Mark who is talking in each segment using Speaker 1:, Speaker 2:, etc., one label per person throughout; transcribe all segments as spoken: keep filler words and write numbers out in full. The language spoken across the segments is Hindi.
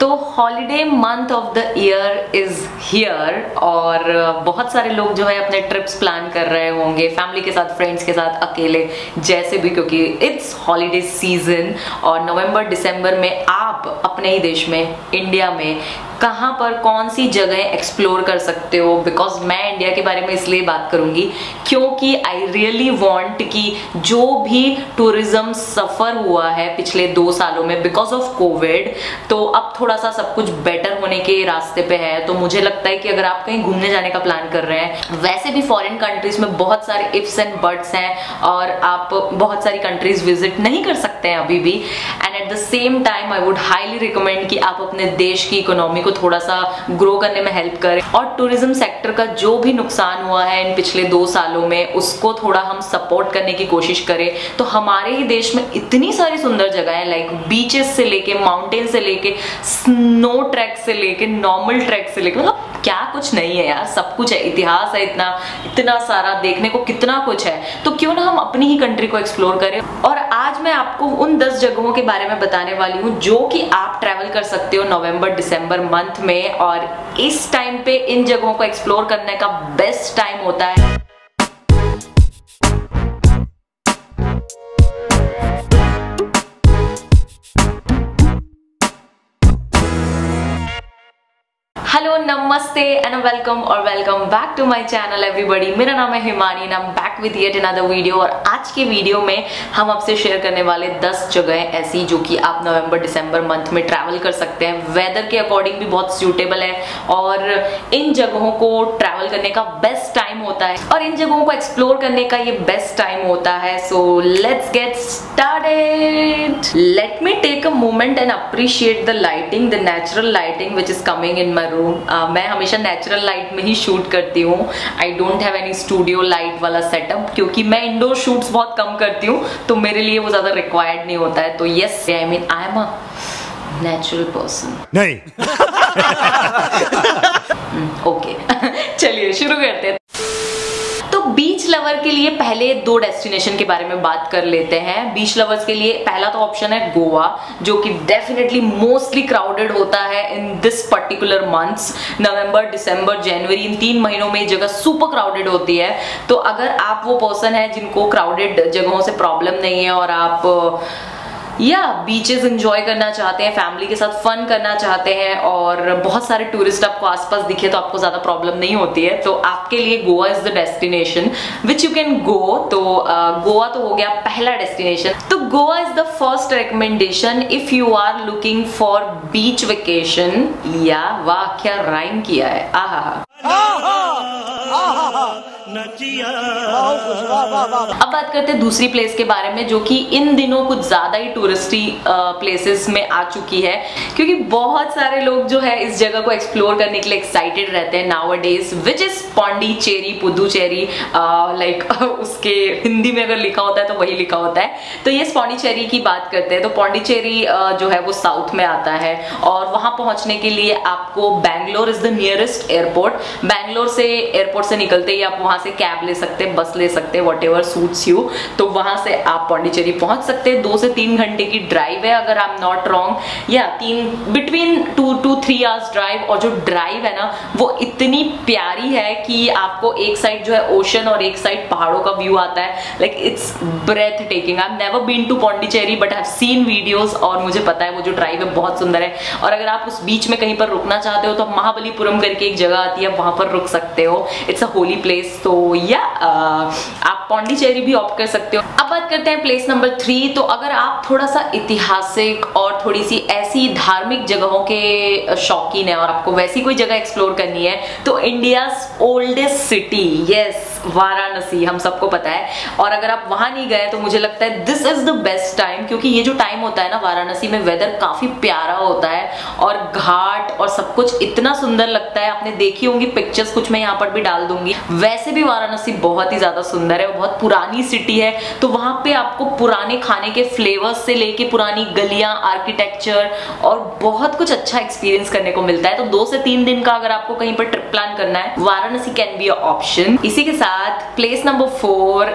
Speaker 1: तो holiday month of the year is here और बहुत सारे लोग जो है अपने ट्रिप्स प्लान कर रहे होंगे फैमिली के साथ, फ्रेंड्स के साथ, अकेले, जैसे भी, क्योंकि इट्स हॉलीडे सीजन। और नवंबर दिसंबर में आप अपने ही देश में, इंडिया में कहाँ पर कौन सी जगह एक्सप्लोर कर सकते हो। बिकॉज मैं इंडिया के बारे में इसलिए बात करूंगी क्योंकि आई रियली वांट कि जो भी टूरिज्म सफर हुआ है पिछले दो सालों में बिकॉज ऑफ कोविड, तो अब थोड़ा सा सब कुछ बेटर होने के रास्ते पे है। तो मुझे लगता है कि अगर आप कहीं घूमने जाने का प्लान कर रहे हैं, वैसे भी फॉरेन कंट्रीज में बहुत सारे इफ्स एंड बट्स हैं और आप बहुत सारी कंट्रीज विजिट नहीं कर सकते हैं अभी भी। And at the same time I would highly recommend कि आप अपने देश की इकोनॉमी को थोड़ा सा ग्रो करने में हेल्प करें और टूरिज्म सेक्टर का जो भी नुकसान हुआ है इन पिछले दो सालों में उसको थोड़ा हम सपोर्ट करने की कोशिश करें। तो हमारे ही देश में इतनी सारी सुंदर जगह है, लाइक बीचेस से लेके, माउंटेन से लेके, स्नो ट्रैक से लेके, नॉर्मल ट्रैक से लेके, मतलब क्या कुछ नहीं है यार, सब कुछ है। इतिहास है इतना इतना सारा, देखने को कितना कुछ है। तो क्यों ना हम अपनी ही कंट्री को एक्सप्लोर करें। और आज मैं आपको उन दस जगहों के बारे में बताने वाली हूँ जो कि आप ट्रैवल कर सकते हो नवंबर दिसंबर मंथ में। और इस टाइम पे इन जगहों को एक्सप्लोर करने का बेस्ट टाइम होता है। हेलो, नमस्ते एंड वेलकम और welcome back to my channel everybody. मेरा नाम है Himani and I am back with yet another video. और आज के वीडियो में हम आपसे शेयर करने वाले दस जगह ऐसी जो कि आप नवंबर दिसंबर मंथ में ट्रैवल कर सकते हैं। वेदर के अकॉर्डिंग भी बहुत सूटेबल है और इन जगहों को ट्रैवल करने का बेस्ट टाइम होता है और इन जगहों को एक्सप्लोर करने का ये बेस्ट टाइम होता है। So let's get started. Let me take a moment and appreciate the lighting, the natural lighting which is coming in my room. Uh, मैं हमेशा नेचुरल लाइट में ही शूट करती हूँ। I don't have any studio light वाला सेटअप क्योंकि मैं इंडोर शूट्स बहुत कम करती हूँ, तो मेरे लिए वो ज्यादा रिक्वायर्ड नहीं होता है। तो yes, I mean I am a natural person. नहीं ओके चलिए शुरू करते हैं। तो बीच लवर के लिए पहले दो डेस्टिनेशन के बारे में बात कर लेते हैं। बीच लवर्स के लिए पहला तो ऑप्शन है गोवा, जो कि डेफिनेटली मोस्टली क्राउडेड होता है इन दिस पर्टिकुलर मंथ्स। नवंबर, दिसंबर, जनवरी, इन तीन महीनों में जगह सुपर क्राउडेड होती है। तो अगर आप वो पर्सन है जिनको क्राउडेड जगहों से प्रॉब्लम नहीं है और आप या बीचेस एंजॉय करना चाहते हैं, फैमिली के साथ फन करना चाहते हैं और बहुत सारे टूरिस्ट आपको आसपास दिखे तो आपको ज्यादा प्रॉब्लम नहीं होती है, तो आपके लिए Goa is the destination which you can go. तो गोवा uh, तो हो गया पहला डेस्टिनेशन। तो Goa is the first recommendation if you are looking for beach vacation. या वाह, क्या राइम किया है, आहा। अब बात करते हैं दूसरी प्लेस के बारे में जो कि इन दिनों कुछ ज्यादा ही टूरिस्टी प्लेसेस में आ चुकी है, क्योंकि बहुत सारे लोग जो है इस जगह को एक्सप्लोर करने के लिए एक्साइटेड रहते हैं nowadays, which is Pondicherry, Puducherry. Like उसके हिंदी में अगर लिखा होता है तो वही लिखा होता है। तो ये पौंडीचेरी की बात करते हैं। तो पौंडीचेरी uh, जो है वो साउथ में आता है और वहां पहुंचने के लिए आपको Bangalore is the nearest airport. Bangalore से एयरपोर्ट से निकलते ही आप वहां से कैब ले सकते हैं, बस ले सकते हैं, व्हाटएवर सूट्स यू। तो वहां से आप पौंडीचेरी पहुंच सकते हैं। दो से तीन घंटे की ड्राइव है अगर आई एम नॉट रॉन्ग, या तीन between two to three hours drive. और जो ड्राइव है ना वो इतनी प्यारी है कि आपको एक साइड जो है ओशन और एक साइड पहाड़ों का व्यू आता है। Like it's breathtaking. I have never been to Pondicherry but I have seen videos और मुझे पता है वो जो ड्राइव है बहुत सुंदर है। और अगर आप उस बीच में कहीं पर रुकना चाहते हो तो महाबलीपुरम करके एक जगह आती है, वहां पर रुक सकते हो। It's a holy place. तो या आप पौंडीचेरी भी ऑप्ट कर सकते हो। अब बात करते हैं प्लेस नंबर थ्री। तो अगर आप थोड़ा सा ऐतिहासिक और थोड़ी सी ऐसी धार्मिक जगहों के शौकीन है और आपको वैसी कोई जगह एक्सप्लोर करनी है तो India's oldest city, yes, Varanasi, हम सबको पता है। और अगर आप वहां नहीं गए तो मुझे लगता है this is the best time, क्योंकि ये जो टाइम होता है ना वाराणसी में वेदर काफी प्यारा होता है और घाट और सब कुछ इतना सुंदर लगता है। आपने देखी होंगी पिक्चर्स, कुछ मैं यहाँ पर भी डाल दूंगी। वैसे भी वाराणसी बहुत ही ज्यादा सुंदर है, बहुत पुरानी सिटी है। तो वहां पे आपको पुराने खाने के फ्लेवर्स से लेके पुरानी गलियां, आर्किटेक्चर और बहुत कुछ अच्छा एक्सपीरियंस करने को मिलता है। तो दो से तीन दिन का अगर आपको कहीं पर ट्रिप प्लान करना है, Varanasi can be a option. इसी के साथ place number four, I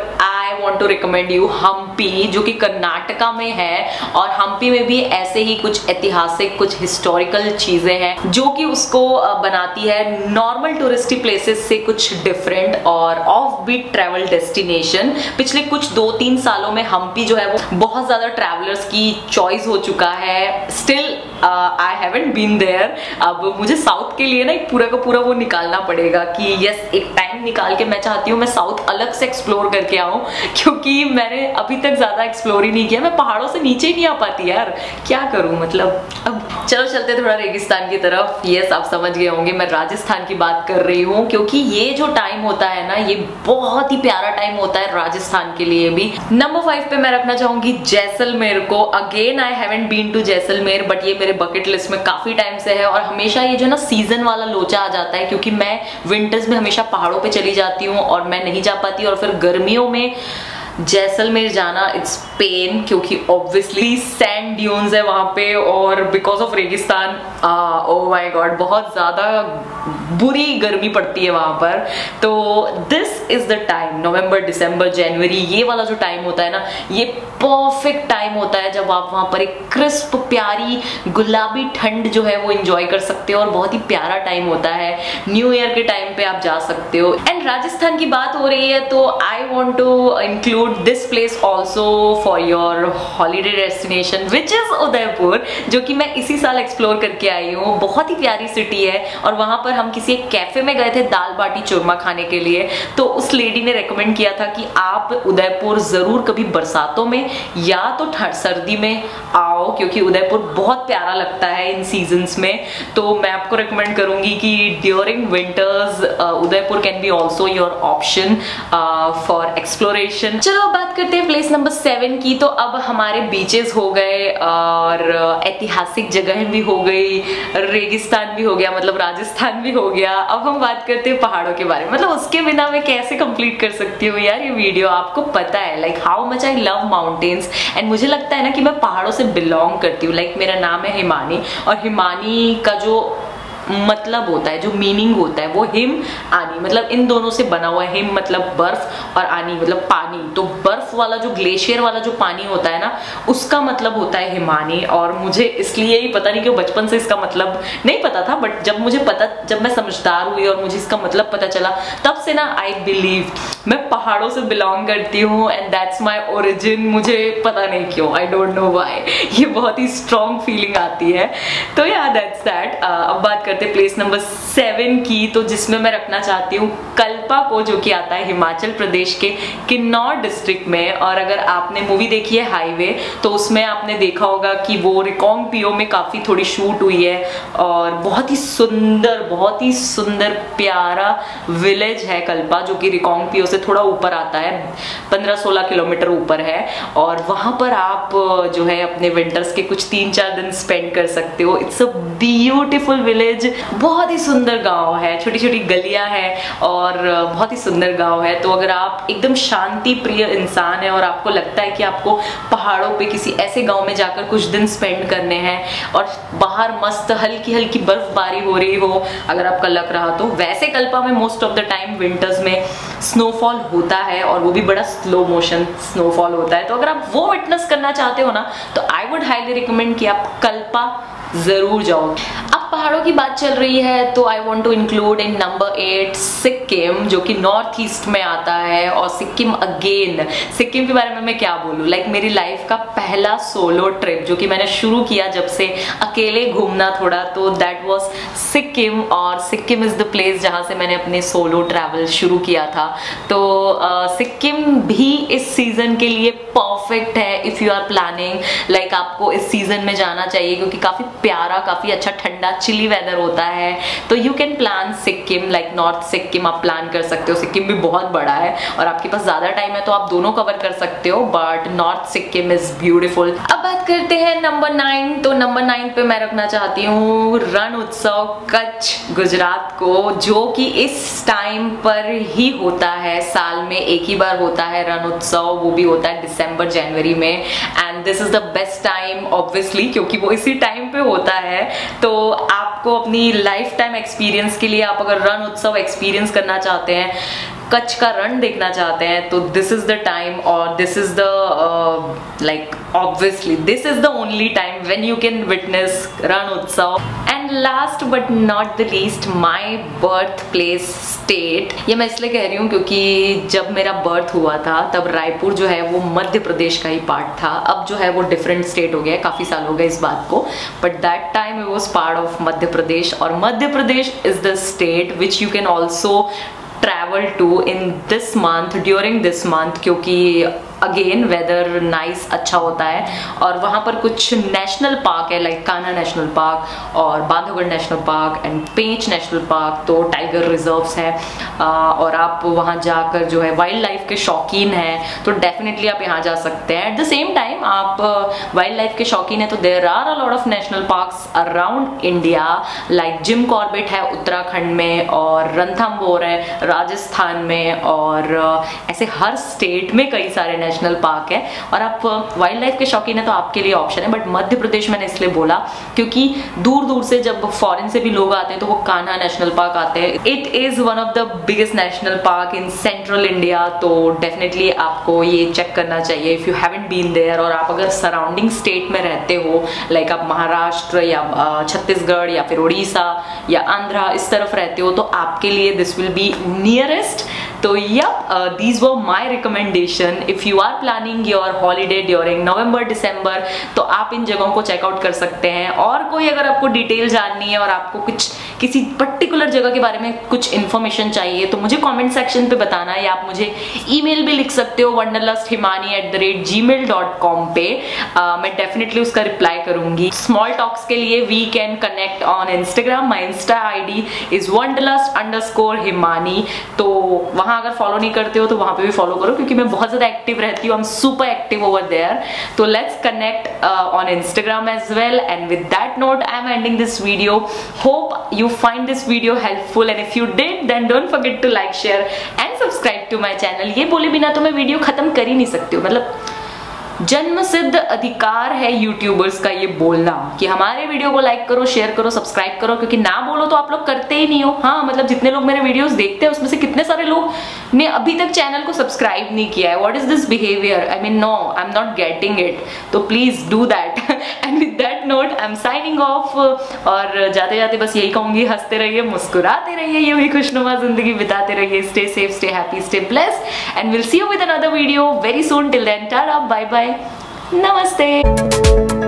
Speaker 1: I want to recommend you Hampi, जो कि कर्नाटका में है। और हम्पी में भी ऐसे ही कुछ ऐतिहासिक, कुछ हिस्टोरिकल चीजें हैं जो कि उसको बनाती है नॉर्मल टूरिस्टी प्लेसेस से कुछ डिफरेंट और ऑफ बीट ट्रैवल डेस्टिनेशन। पिछले कुछ दो तीन सालों में हम्पी जो है वो बहुत ज्यादा ट्रैवलर्स की चॉइस हो चुका है। Still I haven't been there. अब मुझे साउथ के लिए ना एक पूरा का पूरा वो निकालना पड़ेगा कि यस, एक टाइम निकाल के मैं चाहती हूँ मैं साउथ अलग से एक्सप्लोर करके आऊँ, क्योंकि मैंने अभी तक ज्यादा एक्सप्लोर ही नहीं किया। मैं पहाड़ों से नीचे ही नहीं आ पाती यार, क्या करूँ मतलब। अब चलो चलते थोड़ा रेगिस्तान की तरफ। यस, आप समझ गए होंगे मैं राजस्थान की बात कर रही हूँ, क्योंकि ये जो टाइम होता है ना, ये बहुत ही प्यारा टाइम होता है राजस्थान के लिए भी। नंबर फाइव पे मैं रखना चाहूंगी जैसलमेर को। Again I haven't been to Jaisalmer, but ये मेरे बकेट लिस्ट में काफी टाइम से है। और हमेशा ये जो ना सीजन वाला लोचा आ जाता है, क्योंकि मैं विंटर्स में हमेशा पहाड़ों पे चली जाती हूँ और मैं नहीं जा पाती। और फिर गर्मियों में जैसलमेर जाना इट्स पेन, क्योंकि ऑब्वियसली सैंड ड्यून्स है वहां पे और बिकॉज ऑफ रेगिस्तान, ओह माय गॉड, बहुत ज्यादा बुरी गर्मी पड़ती है वहां पर। तो this is the time, November December January, ये वाला जो टाइम होता है ना, ये परफेक्ट टाइम होता है जब आप वहां पर एक क्रिस्प प्यारी गुलाबी ठंड जो है वो एंजॉय कर सकते हो। और बहुत ही प्यारा टाइम होता है, न्यू ईयर के टाइम पे आप जा सकते हो। एंड राजस्थान की बात हो रही है तो I want to include this place also for your holiday destination, which is Udaipur, जो कि मैं इसी साल एक्सप्लोर करके आई हूँ। बहुत ही प्यारी सिटी है और वहां पर हम किसी एक कैफे में गए थे दाल बाटी चूरमा खाने के लिए। तो उस लेडी ने रेकमेंड किया था कि आप उदयपुर जरूर कभी बरसातों में या तो सर्दी में आओ, क्योंकि उदयपुर बहुत प्यारा लगता है इन सीजन्स में। तो मैं आपको रेकमेंड करूंगी कि during winters Udaipur can be also your option for exploration. चलो बात करते हैं प्लेस नंबर सेवन की। तो अब हमारे बीचेस हो गए और ऐतिहासिक जगह भी हो गई, रेगिस्तान भी हो गया, मतलब राजस्थान भी हो गया। अब हम बात करते हैं पहाड़ों के बारे में। मतलब उसके बिना मैं कैसे कंप्लीट कर सकती हूँ यार ये वीडियो। आपको पता है like how much I love mountains, and मुझे लगता है ना कि मैं पहाड़ों से बिलोंग करती हूँ। लाइक मेरा नाम है हिमानी, और हिमानी का जो मतलब होता है, जो मीनिंग होता है, वो हिम आनी, मतलब इन दोनों से बना हुआ है। हिम मतलब बर्फ और आनी मतलब पानी। तो बर्फ वाला जो ग्लेशियर वाला जो पानी होता है ना, उसका मतलब होता है हिमानी। और मुझे इसलिए ही पता नहीं क्यों बचपन से इसका मतलब नहीं पता था, बट जब मुझे पता, जब मैं समझदार हुई और मुझे इसका मतलब पता चला, तब से ना आई बिलीव मैं पहाड़ों से बिलोंग करती हूँ एंड दैट्स माई ओरिजिन। मुझे पता नहीं क्यों, आई डोंट नो व्हाई, ये बहुत ही स्ट्रॉन्ग फीलिंग आती है। तो या दैट्स दैट। अब बात करते प्लेस नंबर सेवन की, तो जिसमें मैं रखना चाहती हूँ कल्पा को, जो कि आता है हिमाचल प्रदेश के किन्नौर डिस्ट्रिक्ट में। और अगर आपने मूवी देखी है हाईवे, तो उसमें आपने देखा होगा कि वो रिकोंग पियो में काफी थोड़ी शूट हुई है। और बहुत ही सुंदर, बहुत ही सुंदर प्यारा विलेज है कल्पा, जो कि रिकोंग पियो से थोड़ा ऊपर आता है, पंद्रह सोलह किलोमीटर ऊपर है। और वहां पर आप जो है अपने विंटर्स के कुछ तीन चार दिन स्पेंड कर सकते हो। इट्स अ ब्यूटीफुल विलेज, बहुत ही सुंदर गांव है, छोटी छोटी गलियां हैं और बहुत ही सुंदर गांव है। तो अगर आप एकदम शांति प्रिय इंसान है और आपको लगता है कि आपको पहाड़ों पे किसी ऐसे गांव में जाकर कुछ दिन स्पेंड करने हैं और बाहर मस्त हल्की हल्की बर्फबारी हो रही हो, अगर आपका लक रहा तो। वैसे कल्पा में most of the time winters में स्नोफॉल होता है और वो भी बड़ा स्लो मोशन स्नोफॉल होता है। तो अगर आप वो विटनेस करना चाहते हो ना, तो आई वुड हाईली रिकमेंड कि आप कल्पा जरूर जाओ। अब पहाड़ों की बात चल रही है तो I want to include in number eight Sikkim, जो कि नॉर्थ ईस्ट में आता है। और सिक्किम अगेन, सिक्किम के बारे में मैं क्या बोलूँ, लाइक like मेरी लाइफ का पहला सोलो ट्रिप जो कि मैंने शुरू किया जब से अकेले घूमना थोड़ा, तो दैट वाज सिक्किम। और सिक्किम इज द प्लेस जहाँ से मैंने अपने सोलो ट्रैवल शुरू किया था। तो uh, सिक्किम भी इस सीजन के लिए परफेक्ट है if you are planning, like आपको इस सीजन में जाना चाहिए क्योंकि काफी प्यारा, काफी अच्छा ठंडा चिली वेदर होता है। तो you can plan Sikkim, like north Sikkim आप प्लान कर सकते हो। सिक्किम भी बहुत बड़ा है और आपके पास ज्यादा टाइम है तो आप दोनों कवर कर सकते हो, but north Sikkim is beautiful. अब बात करते हैं नंबर नाइन। तो नंबर नाइन पे मैं रखना चाहती हूँ रण उत्सव कच्छ गुजरात को, जो कि इस टाइम पर ही होता है, साल में एक ही बार होता है रण उत्सव। वो भी होता है दिसंबर जनवरी में, and this is the best time obviously क्योंकि वो इसी टाइम पे होता है। तो आपको अपनी लाइफ टाइम एक्सपीरियंस के लिए, आप अगर रण उत्सव एक्सपीरियंस करना चाहते हैं कच्छ का रण देखना चाहते हैं तो दिस इज द टाइम, और this is the like obviously this is the only time when you can witness Rann Utsav. And last but not the least, my birth place state. ये मैं इसलिए कह रही हूँ क्योंकि जब मेरा बर्थ हुआ था तब रायपुर जो है वो मध्य प्रदेश का ही पार्ट था। अब जो है वो डिफरेंट स्टेट हो गया है, काफी साल हो गए इस बात को, but that time it was part of Madhya Pradesh. और Madhya Pradesh is the state which you can also travel to in this month, during this month, क्योंकि अगेन वेदर नाइस अच्छा होता है और वहाँ पर कुछ नेशनल पार्क है लाइक कान्हा नेशनल पार्क और Bandhavgarh national park and Pench national park, तो टाइगर रिजर्व्स है। और आप वहाँ जाकर जो है वाइल्ड लाइफ के शौकीन हैं तो डेफिनेटली आप यहाँ जा सकते हैं। एट द सेम टाइम आप वाइल्ड लाइफ के शौकीन हैं तो there are a lot of national parks around India, like Jim Corbett है उत्तराखंड में और रणथंभौर है राजस्थान में, और ऐसे हर स्टेट में कई सारे नेशनल पार्क है। और आप वाइल्ड लाइफ के शौकीन है तो आपके लिए ऑप्शन है। बट मध्य प्रदेश मैंने इसलिए बोला क्योंकि दूर दूर से जब फॉरेन से भी लोग आते हैं तो वो कान्हा नेशनल पार्क आते हैं। It is one of the biggest national park in central India, तो डेफिनेटली आपको ये चेक करना चाहिए if you haven't been there. और आप अगर सराउंडिंग स्टेट में रहते हो लाइक आप महाराष्ट्र या छत्तीसगढ़ या फिर उड़ीसा या आंध्रा इस तरफ रहते हो तो आपके लिए दिस विल बी नियरेस्ट। तो yup, these were my recommendation if you are planning your holiday during November December, तो आप इन जगहों को चेकआउट कर सकते हैं। और कोई अगर आपको डिटेल जाननी है और आपको कुछ किसी पर्टिकुलर जगह के बारे में कुछ इन्फॉर्मेशन चाहिए तो मुझे कमेंट सेक्शन पे बताना, या आप मुझे ईमेल भी लिख सकते हो wanderlust Himani at the rate Gmail dot com पे। uh, मैं डेफिनेटली उसका रिप्लाई करूंगी। स्मॉल टॉक्स के लिए we can connect on Instagram, my insta I D is wanderlust underscore Himani, तो वहां अगर फॉलो नहीं करते हो तो वहां पे भी फॉलो करो क्योंकि मैं बहुत ज्यादा एक्टिव रहती हूँ। I am super active over there, तो let's connect on Instagram as well. And with that note I am ending this video. Hope you find this video helpful and if you did then don't forget to like, share and subscribe to my channel। ये बोले बिना तो मैं वीडियो खत्म कर ही नहीं सकती हूँ, मतलब जन्म सिद्ध अधिकार है यूट्यूबर्स का ये बोलना कि हमारे वीडियो को लाइक करो, शेयर करो, सब्सक्राइब करो, क्योंकि ना बोलो तो आप लोग करते ही नहीं हो। हाँ, मतलब जितने लोग मेरे वीडियोस देखते हैं उसमें से कितने सारे लोग ने अभी तक चैनल को सब्सक्राइब नहीं किया है। What is this behaviour? I mean no, I am not getting it, तो please do that. And with that note I am signing off, और जाते जाते बस यही कहूंगी, हंसते रहिए, मुस्कुराते रहिए, ये भी खुशनुमा जिंदगी बिताते रहिए। Stay safe, stay happy, stay blessed and will see you with another video very soon. Till then, tata, bye bye, नमस्ते।